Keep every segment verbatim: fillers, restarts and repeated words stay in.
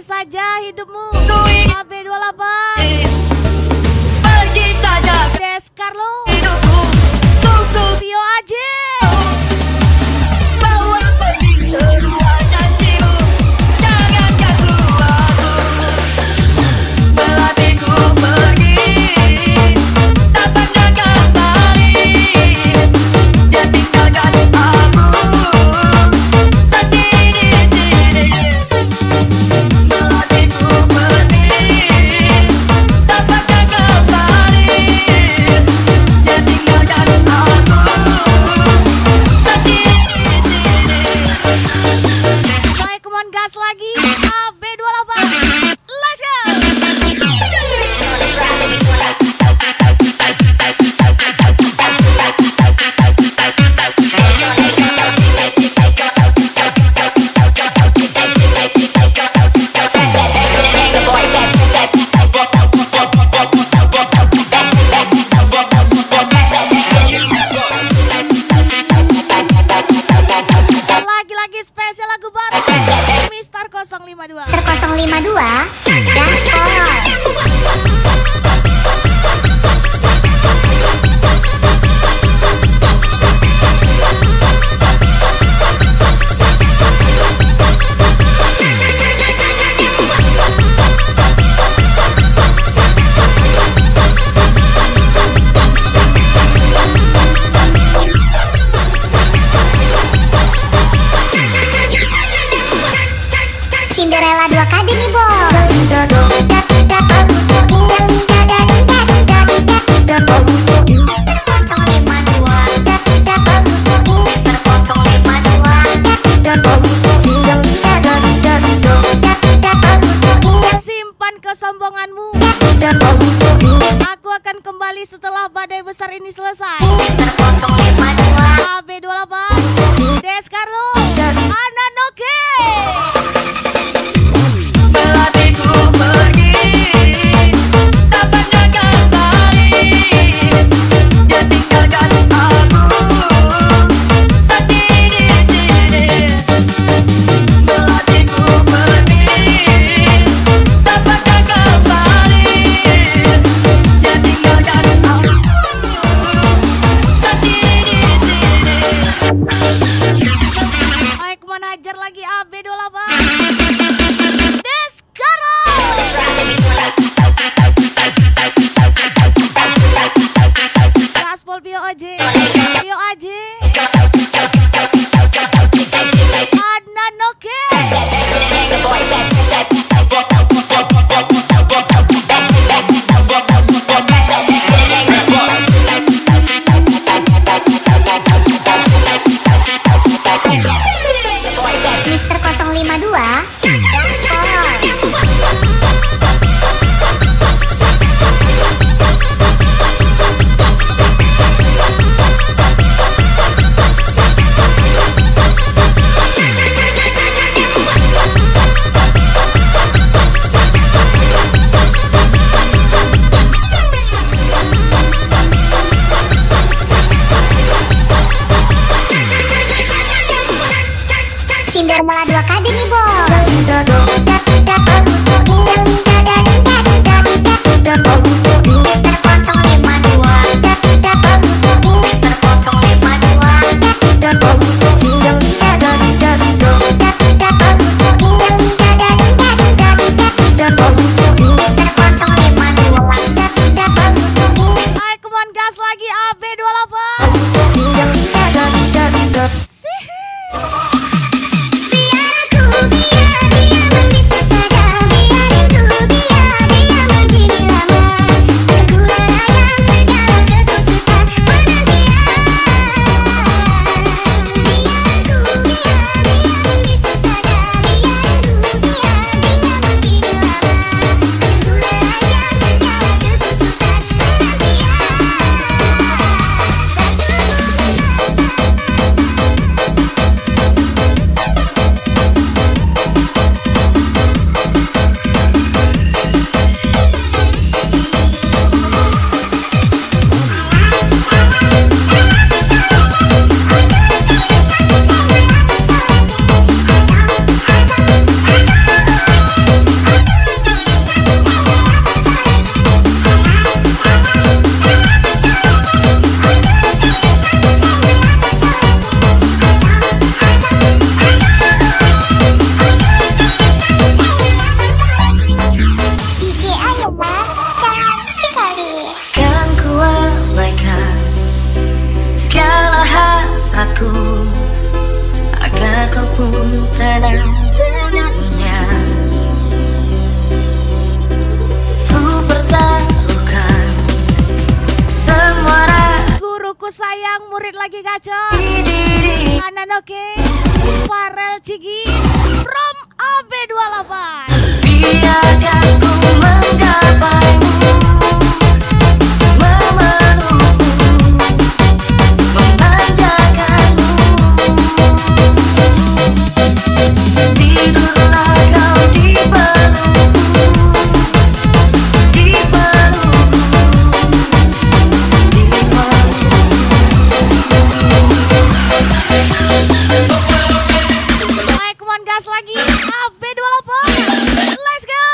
saja hidupmu. A B dua puluh delapan. Pergi saja Descarlo. hidupku, suku Vio Aji. bawa pergi semua janjimu. Jangan ganggu aku, melatihku pergi, tak pernah kembali. Dia tinggalkan aku sendiri di sini. Melatihku pergi, tak pernah kembali. Dia tinggalkan aku sendiri di sini. Baik, come on, gas lagi. A B dua puluh delapan. Let's go. Lagi-lagi spesial lagu baru Mister nol lima dua. nol lima dua Gaspol. Cinderella dua kali nih bos. Simpan kesombonganmu. Aku akan kembali setelah badai besar ini selesai. A B dua puluh delapan. Descarlo. Ananoke. Melatihku pergi, tak pernah kembali. Dia tinggalkan aku sendiri di sini. Melatihku pergi, tak pernah kembali. Dia tinggalkan aku sendiri di sini. Baik, mau hajar lagi A B dua puluh delapan. Descarlo. Gaspol Vio Aji. Vio Aji. Ananoke. Mister nol lima dua Gaspol. Cinderella dua kali nih bos. gacor. Kanan oke. Farel Cigi from A B dua delapan. Biarkan ku menggapaimu, memelukmu, memanjakanmu. Tidurlah kau di pelukku, di pelukku, di pelukku. Naik one gas lagi. A B dua delapan. Let's go.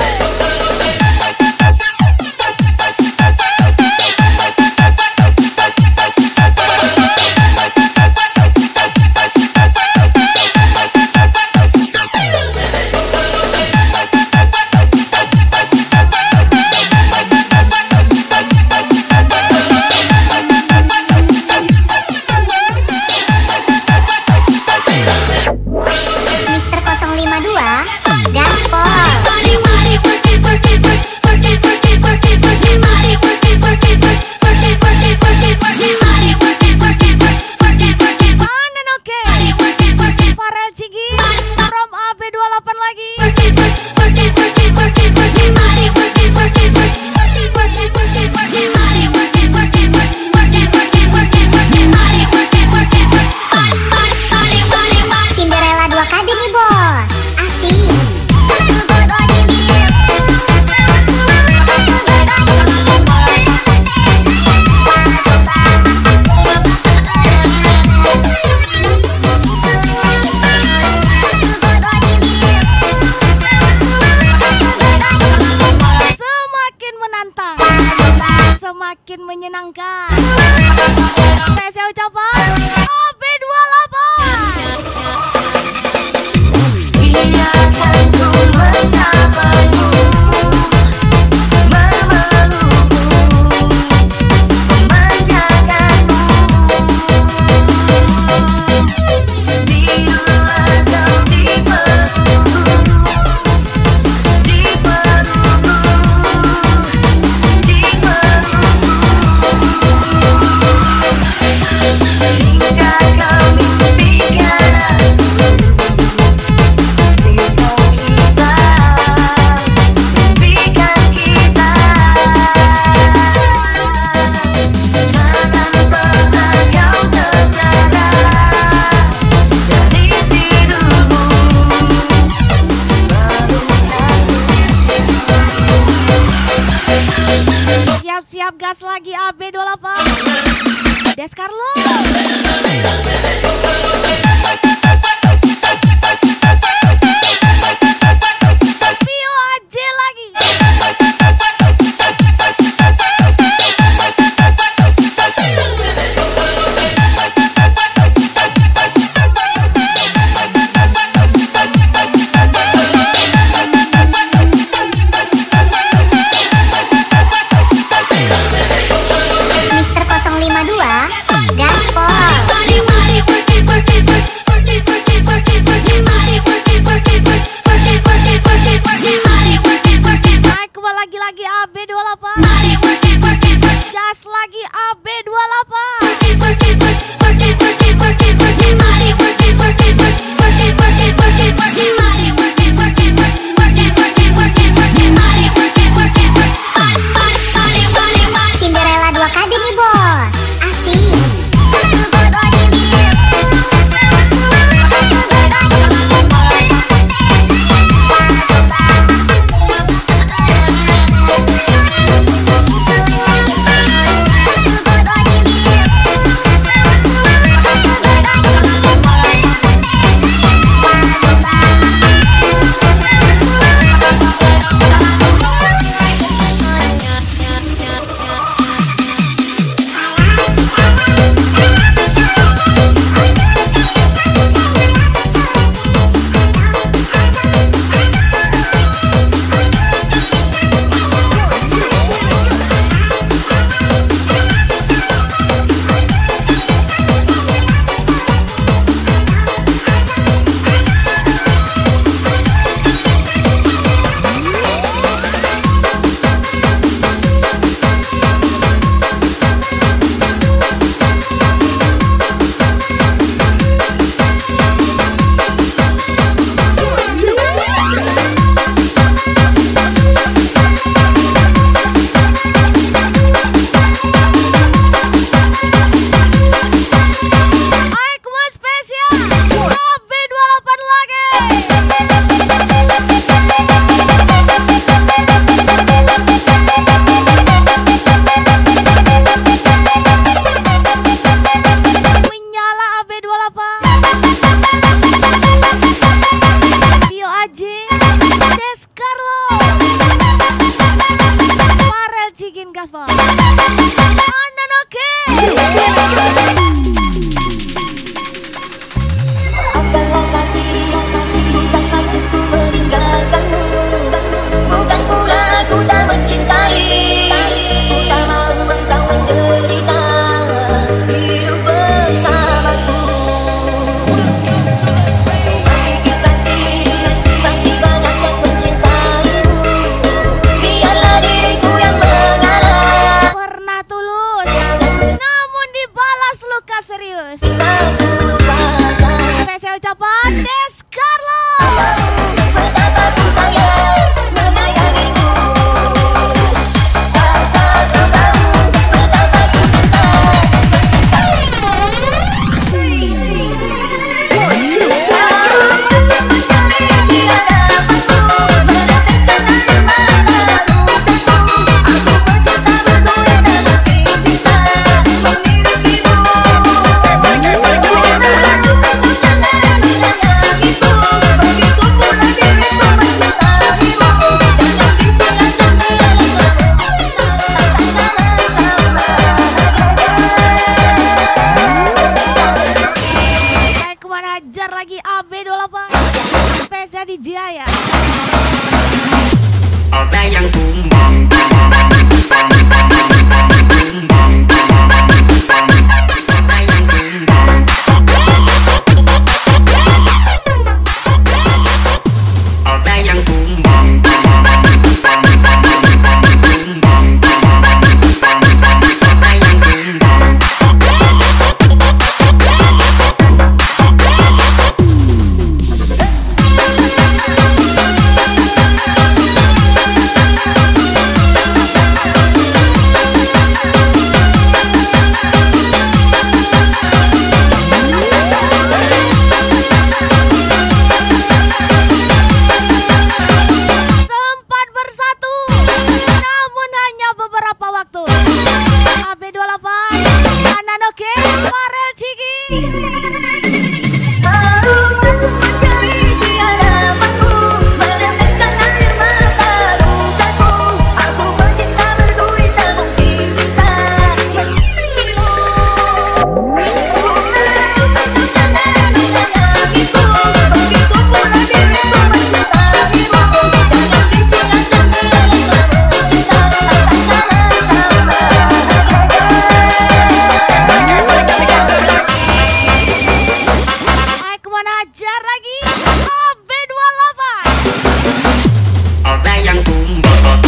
Mister nol lima dua Gaspol. Kanan oke. Farel Cigi from A B dua delapan lagi. Cinderella dua kali nih bos. Asik. Semakin menantang, semakin menyenangkan. Spesial ucapan A B dua delapan. Biarkan ku menggapaimu, memelukmu, memanjakanmu. Tidurlah kau di pelukku, di pelukku, di pelukku. Hingga kau mimpikan aku, mimpikan kita, mimpikan kita. Jangan pernah kau terlena dari tidurmu, Siap-siap gas lagi A B dua delapan. Des Carlo. Pio aja lagi. Mister nol lima dua Gaspol. Mari, mari, pergi, pergi. Jaya. Ada yang tumbang, tumbang, ada yang tumbang, ada yang tumbang, tumbang, ada yang tumbang. Sempat bersatu, namun hanya beberapa waktu. A B dua puluh delapan, Ananoke, Farel Cigi. Aku mau ajar lagi. A B dua puluh delapan. Ada yang tumbang,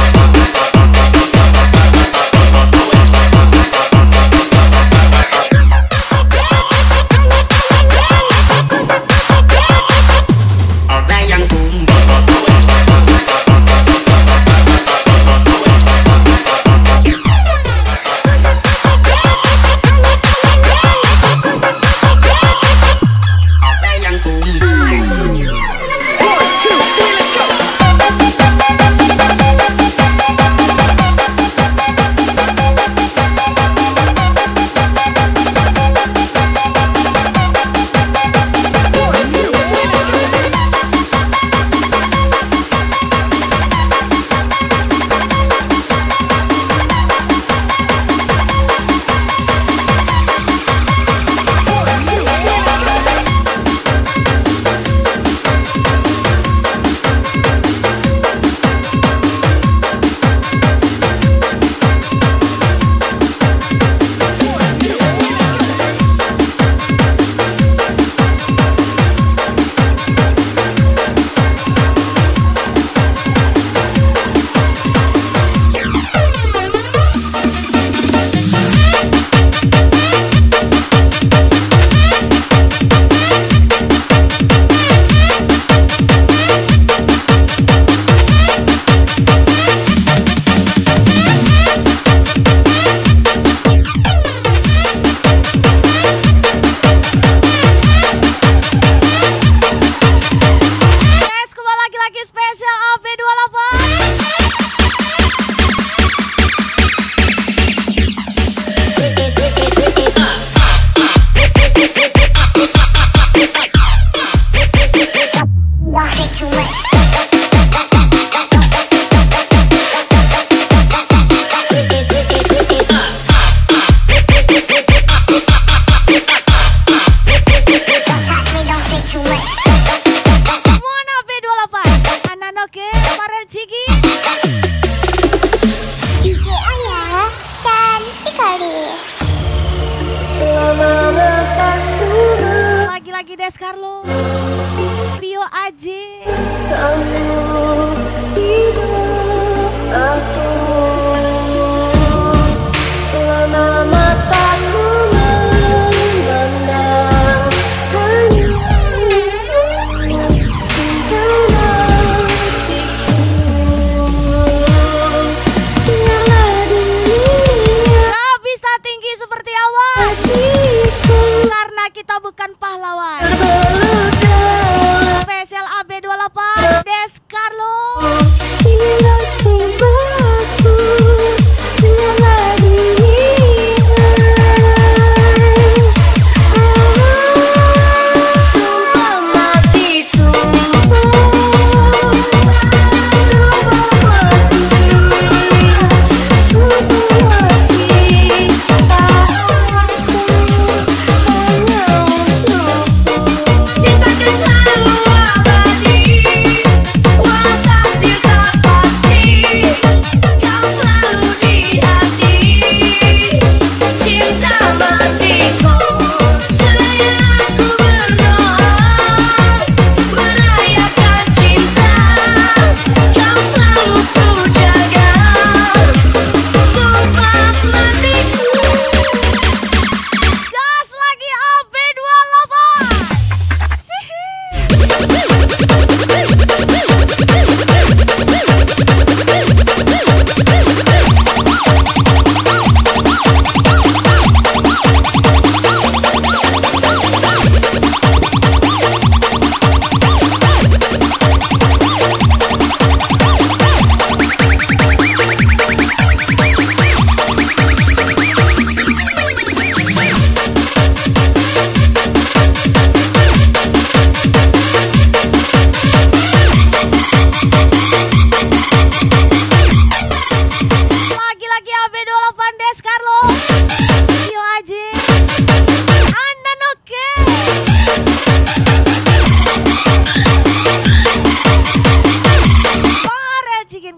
ada yang tumbang, ada yang tumbang. Yes, kembali lagi-lagi spesial A B dua puluh delapan. Don't say too much. Don't talk to me, don't say too much. Mon A B dua puluh delapan. Ananoke, Farel Cigi. D J Ayah, cantik kali. Lagi-lagi Descarlo. Vio Aji. Gak bisa tinggi seperti awan, karena kita bukan pahlawan. Spesial A B dua puluh delapan, Descarlo.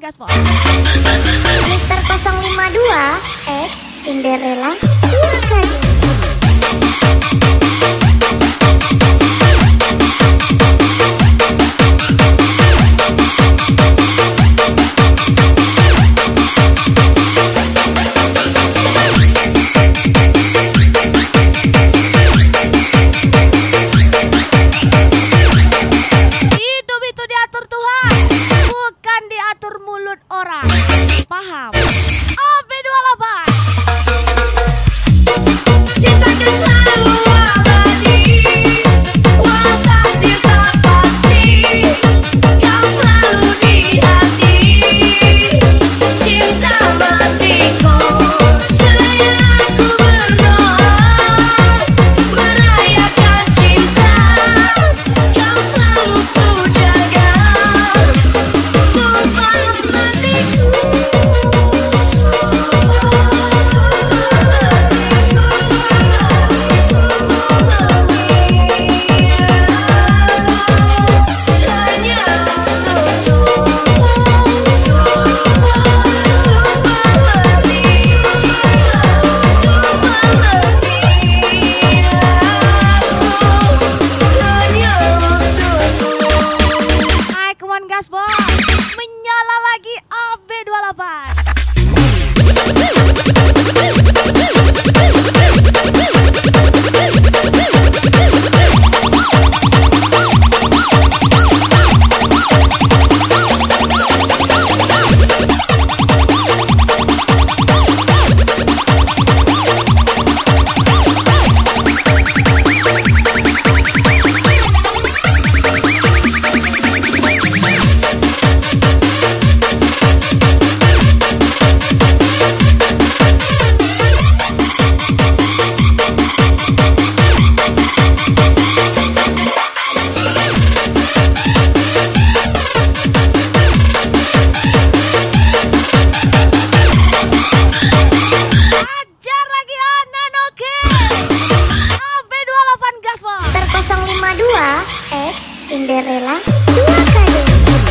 Gaspol. Mister nol lima dua X Cinderella dua kali. Hidup itu diatur Tuhan, bukan diatur mulut orang. Paham? A B dua delapan. Cintakan selalu abadi, walau takdir tak pasti, kau selalu di hati. Cinta matiku, selaya aku berdoa, merayakan cinta, kau selalu ku jaga. Sumpah matiku. Hai, come on Gaspol. Menyala lagi A B dua delapan. Ajar lagi Anan, oke. A B dua delapan Gaspol. Mister nol lima dua X Cinderella dua kali.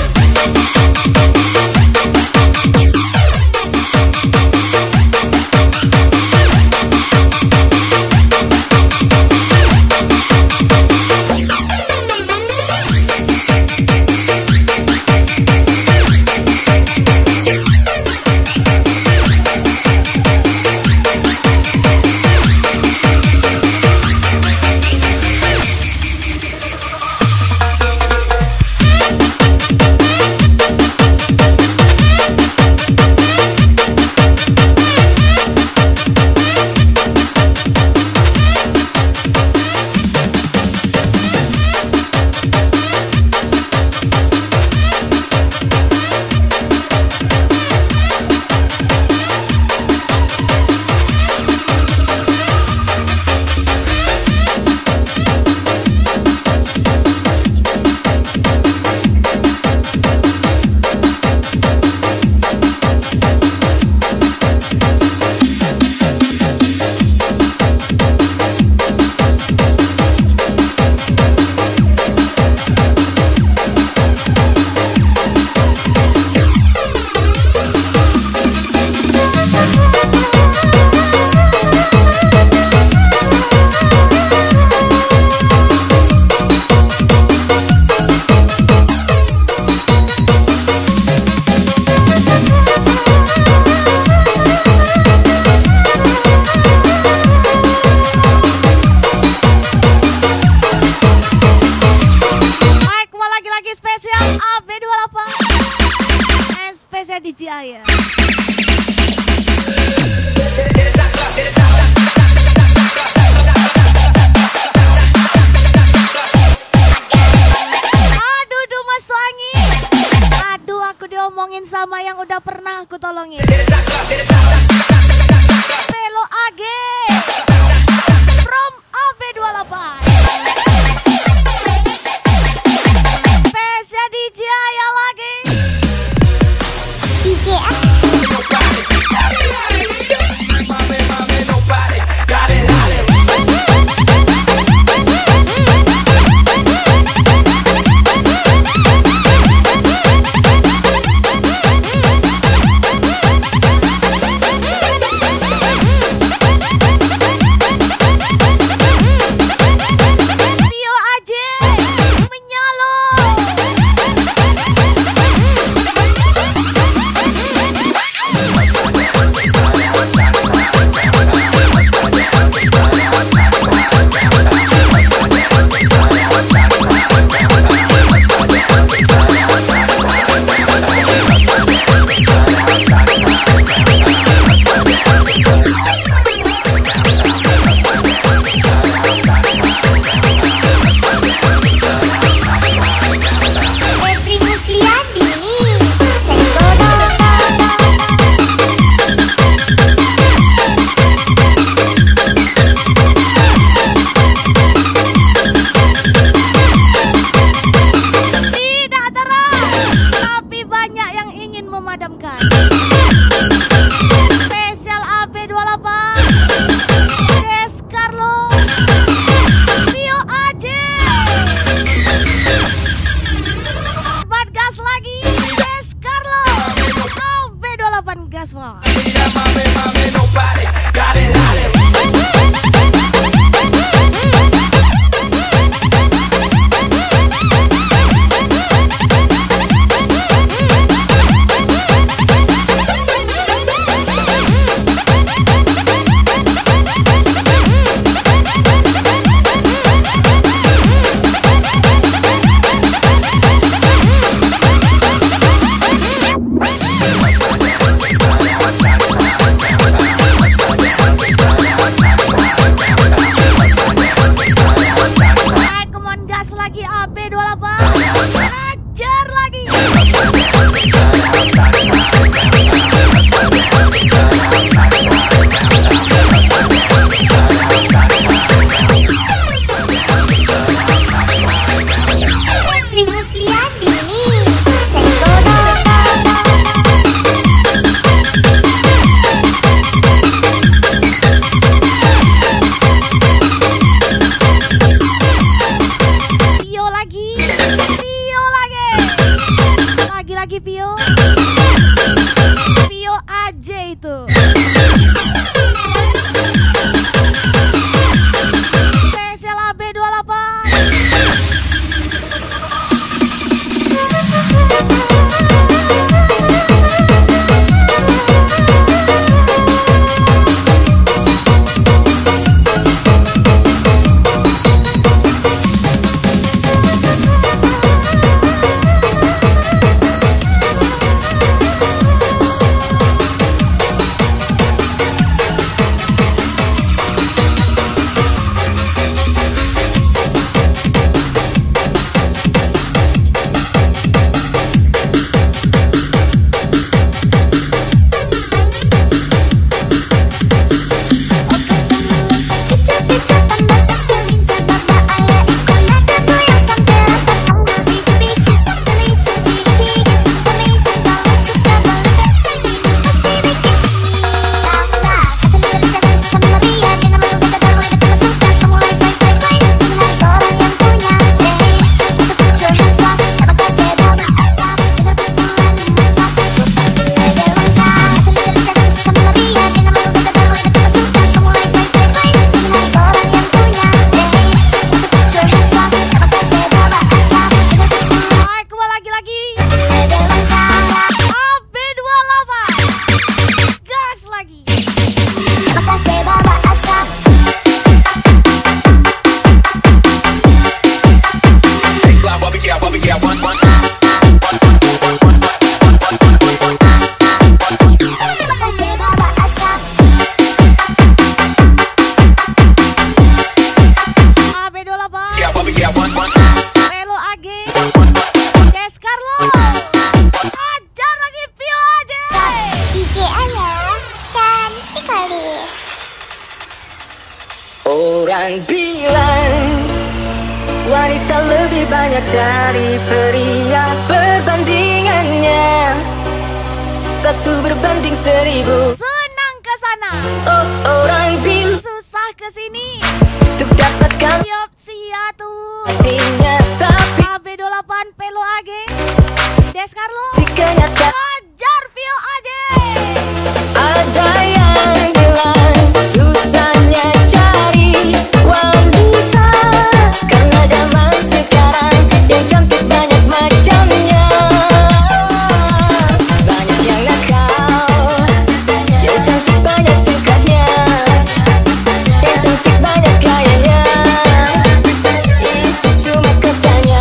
Baik, kembali lagi-lagi spesial A B dua delapan. And spesial D J Aya. Aduh, duh masuk angin. Aduh, aku diomongin sama yang udah pernah aku tolongin. Velo A G from A B dua delapan. Spesial D J Aya lagi. D J F dimadamkan. Spesial A B dua puluh delapan Descarlo Pio A J. Bat gas lagi Descarlo A B dua puluh delapan gas Pak. Lagi Pio Pio A J itu. Spesial A B dua puluh delapan. Pelo A G Descarlo ajar lagi Pio A J. D J Ayah cantik kali. Orang bilang wanita lebih banyak dari pria, perbandingannya satu berbanding seribu. Senang ke sana, Oh, orang bilang susah ke sini. untuk dapatkan Tiap sia tuh hatinya, tapi A B dua puluh delapan Pelo A G Descarlo di kenyataan ajar Pio A J. ada yang bilang susahnya cari wanita karena zaman sekarang yang cantik banyak macamnya. Banyak yang nakal, yang cantik banyak tingkahnya, yang cantik banyak gayanya. Itu cuma katanya.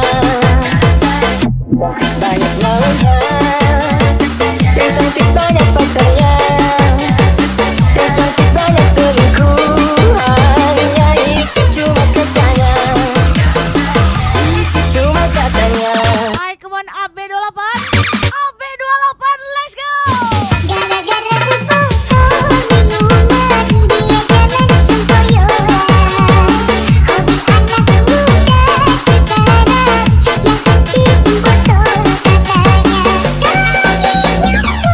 Banyak malahan yang cantik banyak pacarnya, yang cantik banyak selingkuhannya. Itu cuma katanya, itu cuma katanya. Hai, come on A B dua puluh delapan A B dua puluh delapan, let's go. Gara-gara sepupu minuman dia jalan sempoyongan. Hobi anak muda sekarang yang penting foto katanya. Kami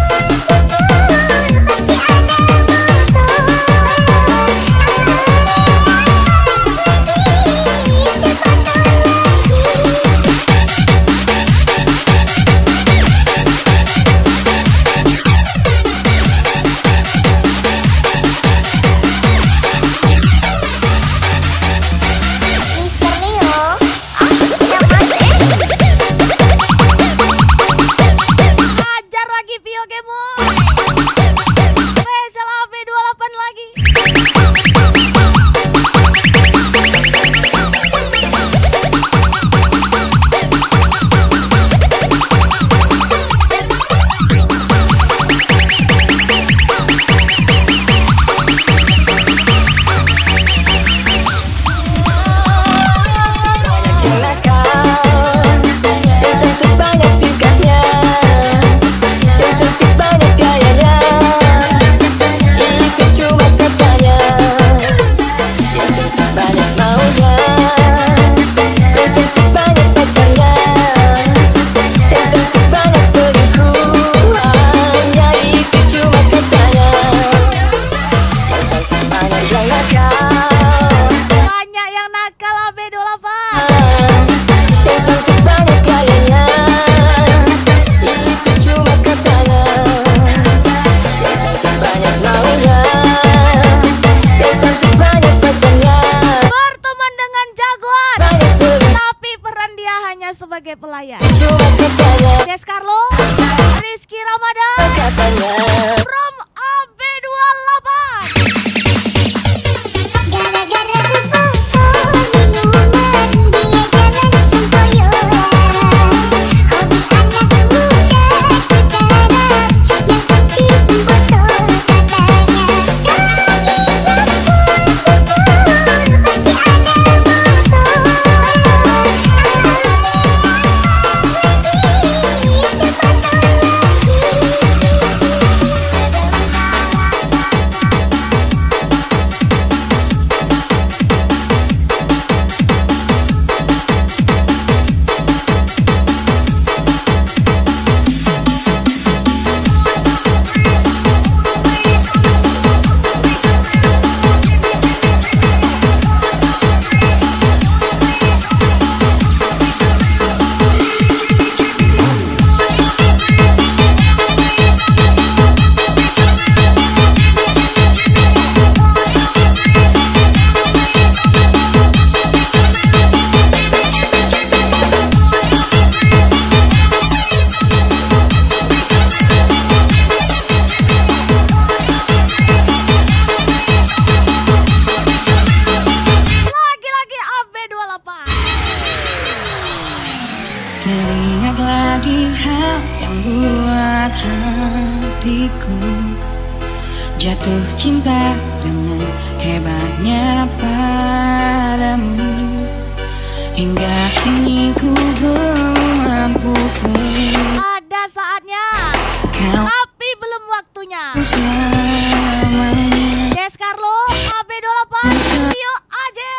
membuat hatiku jatuh cinta dengan hebatnya padamu. Hingga kini ku belum mampu Ada saatnya, kau tapi belum waktunya. selamanya. Des Carlo, A B dua puluh delapan, Tio aja.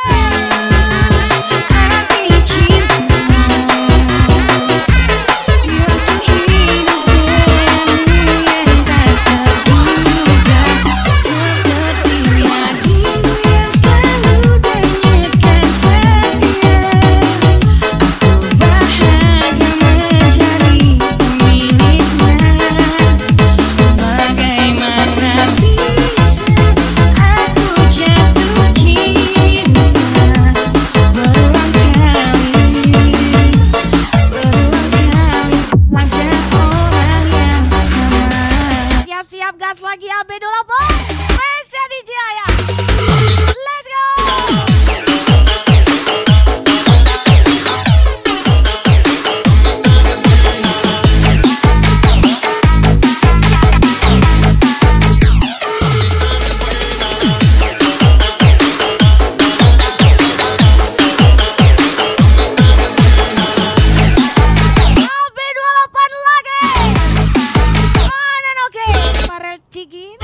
Hati cinta dia tuh hidup denganmu yang tak terduga. Seperti rindu yang selalu denyutkan setia. Aku bahagia menjadi pemiliknya. Bagaimana bisa aku jatuh cinta berulang kali, berulang kali pada orang yang sama. Siap-siap gas lagi A B dua puluh delapan. Mesya D J Ayah. Let's go. A B dua puluh delapan lagi. Mana oke? Farel Cigin.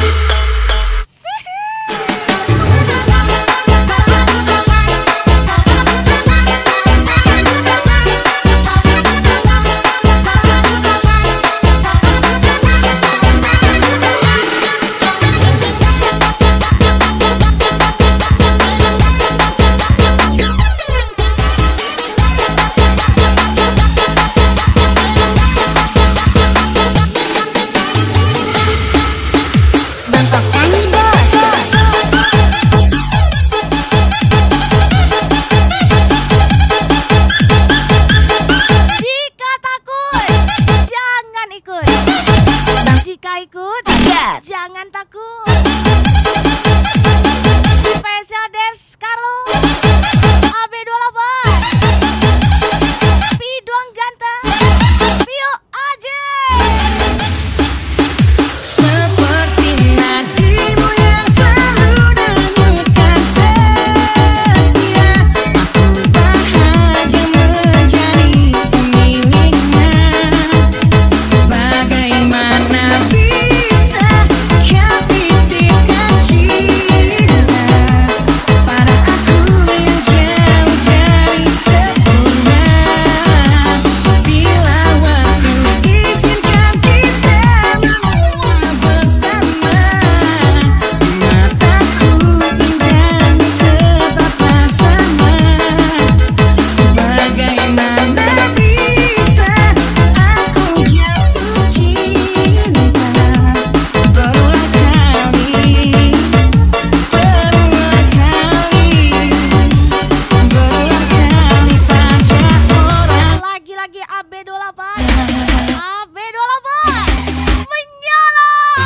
Bangkok Tani Bos. Jika takut, jangan ikut. Jika ikut, jangan takut. Spesial Des Carlo, A B dua puluh delapan, Piduang Ganteng, Pio aja. Seperti nadimu yang selalu denyutkan setia. Aku bahagia menjadi pemiliknya. Bagaimana bisa kau titipkan cinta pada aku yang jauh dari sempurna. Bila waktu izinkan kita semua bersama, mataku pindahmu tetaplah sama. Bagaimana bisa aku jatuh cinta berulang kali, berulang kali, berulang kali pada orang. Lagi-lagi A B dua puluh delapan, A B dua puluh delapan, menyala.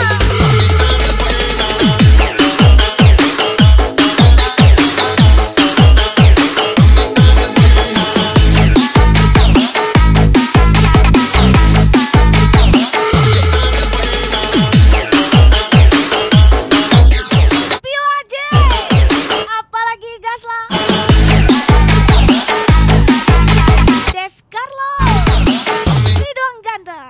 Pio aja, apalagi gas lah. Des Carlo, Piduang Ganteng.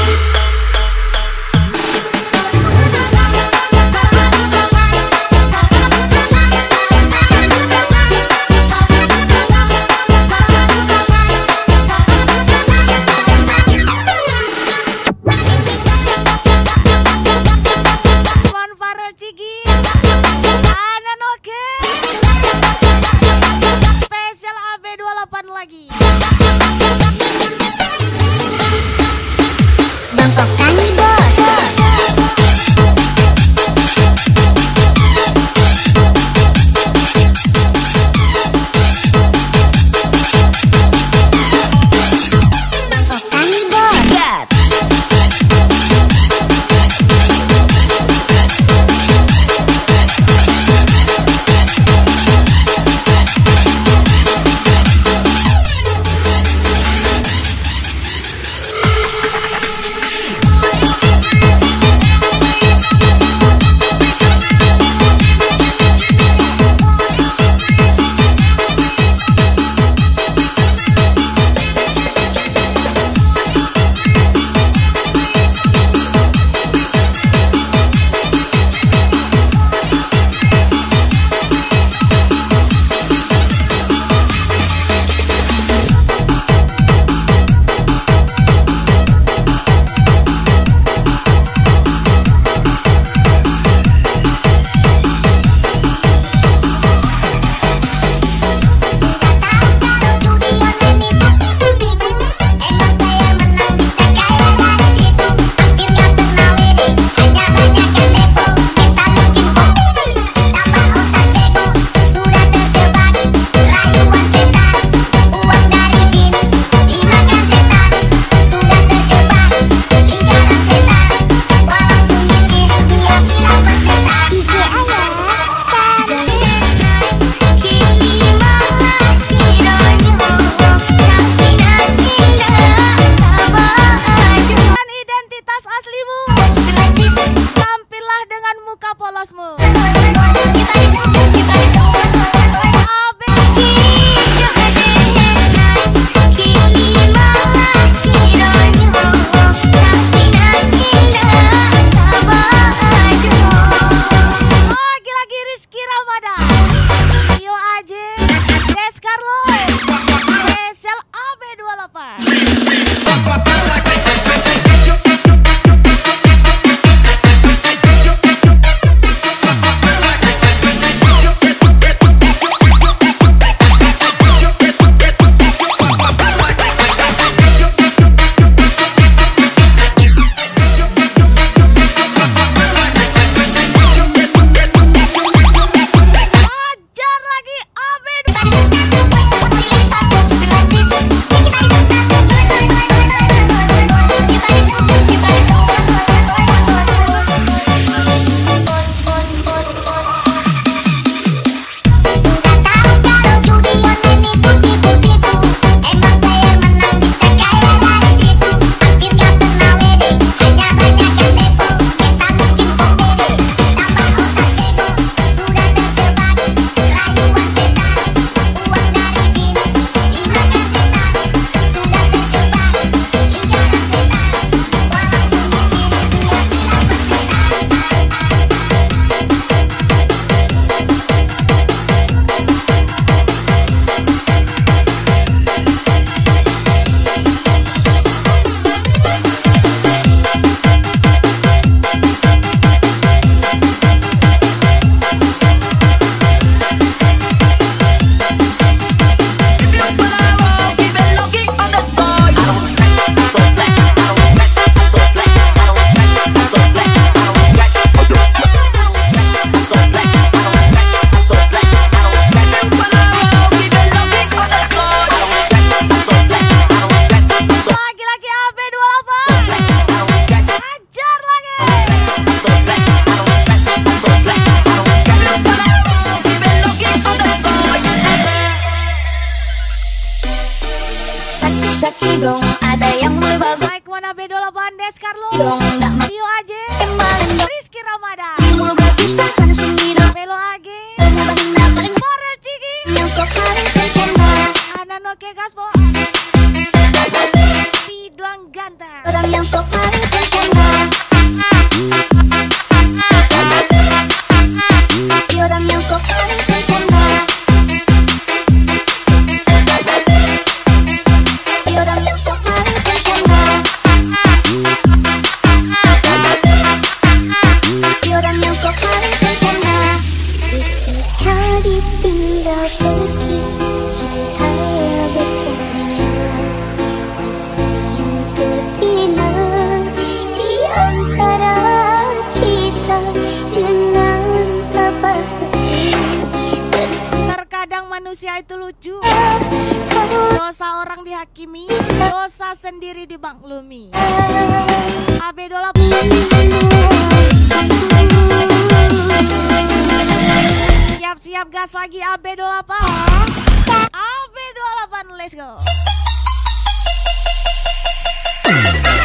Juan Farel Cigin, Anan oke. Spesial A B dua puluh delapan lagi. Bangkok Tani Bos. Bangkok Tani Bos. Andes Carlo, Dong dak mak Rio Aje, kemarin Rizky Ramadan, mulu bagus sana sendiri. Melo Age, Bagaimana paling Farel Cigi, yang sok hari terkena. Ananoke Gaspo, Piduang Ganteng, Orang yang sok hari terkena. Orang yang sok hari terkena. Orang yang sok hari terkena. Orang yang sok hari terkena. Ketika ditinggal pergi, cahaya bercahaya, kasih yang terbina di antara kita dengan tabah hati. Terkadang manusia itu lucu, Kau dosa orang dihakimi, dosa sendiri dimaklumi. A B dua puluh delapan, siap-siap gas lagi A B dua puluh delapan, A B dua puluh delapan, let's go.